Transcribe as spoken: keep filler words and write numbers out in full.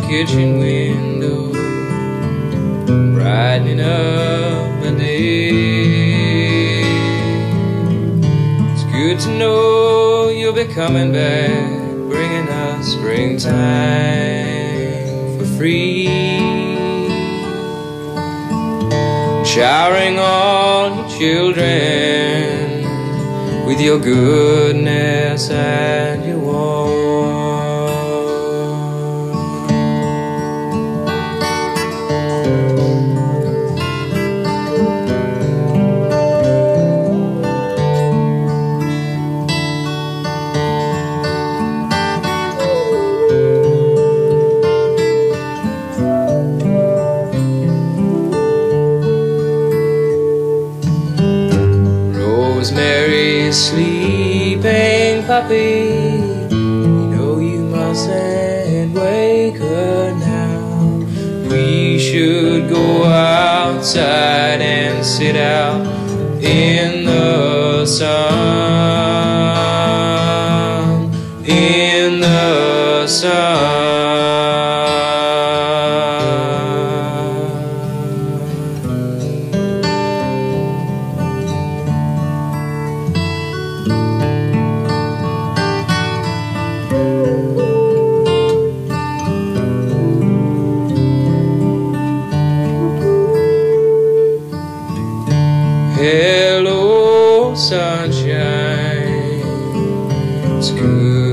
kitchen window, brightening up the day. It's good to know you'll be coming back, bringing us springtime for free, showering all your children with your goodness and your warmth. Rosemary's sleeping puppy, you know you mustn't wake her now. We should go outside and sit out in the sun, in the sun. Hello, sunshine, it's good